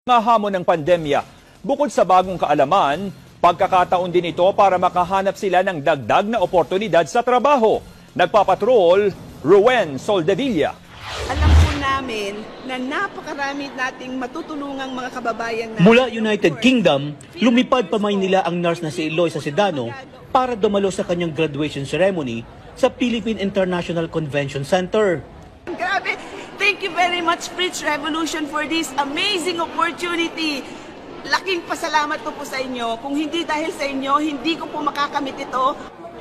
Mga hamon ng pandemya, bukod sa bagong kaalaman, pagkakataon din ito para makahanap sila ng dagdag na oportunidad sa trabaho. Nagpapatrol, Rowen Soldevilla. Alam po namin na napakarami nating matutulungang mga kababayan na mula United Kingdom, lumipad pa Maynila ang nurse na si Eloisa Sedano para dumalo sa kanyang graduation ceremony sa Philippine International Convention Center. Grabe! Thank you very much, Fritz Revolution, for this amazing opportunity. Laking pasalamat po sa inyo. Kung hindi dahil sa inyo, hindi ko po makakamit ito.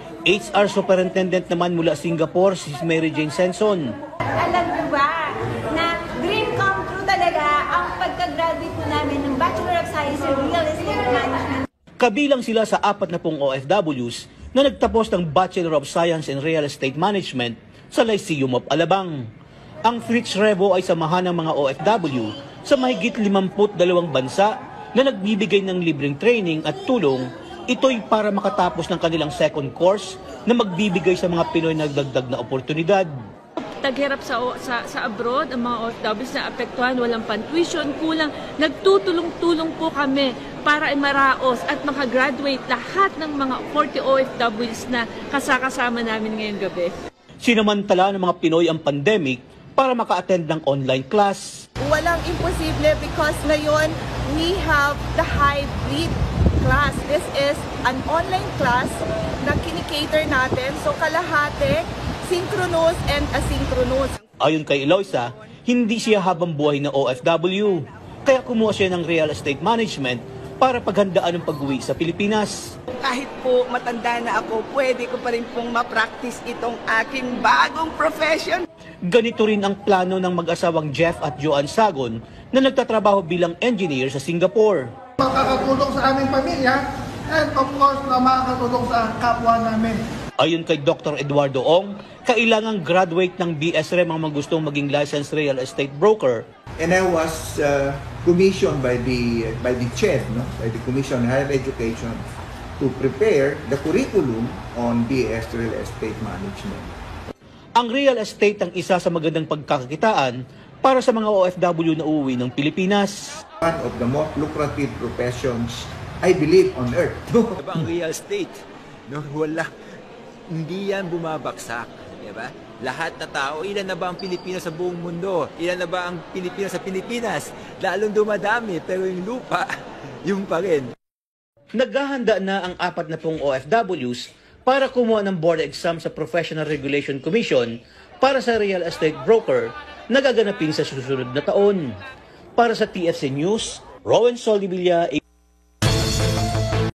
HR Superintendent naman mula Singapore, si Mary Jane Senson. Alam niyo ba na dream come true talaga ang pagka-graduate po namin ng Bachelor of Science in Real Estate Management. Kabilang sila sa 40 OFWs na nagtapos ng Bachelor of Science in Real Estate Management sa Lyceum of Alabang. Ang Fritz Revo ay samahan ng mga OFW sa mahigit 52 bansa na nagbibigay ng libreng training at tulong. Ito'y para makatapos ng kanilang second course na magbibigay sa mga Pinoy na dagdag na oportunidad. Taghirap sa abroad, ang mga OFWs na apektuhan, walang pan-tuition, kulang. Nagtutulong-tulong po kami para maraos at makagraduate lahat ng mga 40 OFWs na kasama namin ngayong gabi. Sinamantala ng mga Pinoy ang pandemic para maka-attend ng online class. Walang imposible because ngayon we have the hybrid class. This is an online class na kinikater natin. So kalahati, synchronous and asynchronous. Ayon kay Eloisa, hindi siya habang buhay na OFW. Kaya kumuha siya ng real estate management para paghandaan ng pag-uwi sa Pilipinas. Kahit po matanda na ako, pwede ko pa rin pong ma-practice itong aking bagong profession. Ganito rin ang plano ng mag-asawang Jeff at Joanne Sagon na nagtatrabaho bilang engineer sa Singapore. Makakatulong sa aming pamilya and of course na makakatulong sa kapwa namin. Ayon kay Dr. Eduardo Ong, kailangang graduate ng BSREM ang mga gustong maging licensed real estate broker. And I was commissioned by the CHED, by the Commission on Higher Education, to prepare the curriculum on BS Real Estate Management. Ang real estate ang isa sa magandang pagkakakitaan para sa mga OFW na uuwi ng Pilipinas. One of the most lucrative professions, I believe, on earth. Diba ang real estate? No, hindi yan bumabaksak. Diba? Lahat na tao, ilan na ba ang Pilipino sa buong mundo? Ilan na ba ang Pilipino sa Pilipinas? Lalong dumadami, pero yung lupa, yung pa rin. Naghahanda na ang 40 OFWs para kumuha ng board exam sa Professional Regulation Commission para sa real estate broker na gaganapin sa susunod na taon. Para sa TFC News, Rowen Soldevilla.